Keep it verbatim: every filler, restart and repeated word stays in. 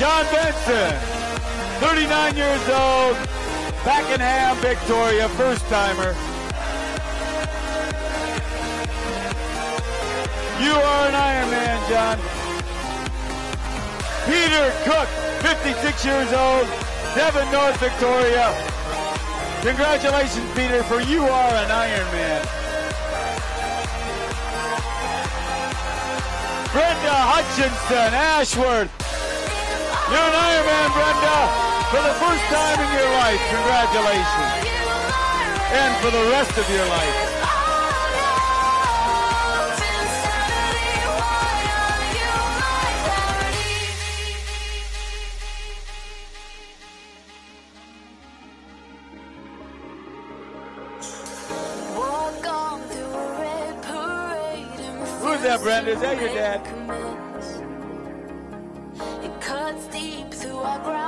John Benson, thirty-nine years old, Pakenham, Victoria, first timer. You are an Ironman, John. Peter Cook, fifty-six years old, Devon, North Victoria. Congratulations, Peter, for you are an Ironman. Brenda Hutchinson, Ashworth. You're an Ironman, Brenda, for the first time in your life. Congratulations. And for the rest of your life. Who's that, Brenda? Is that your dad? It cuts deep through our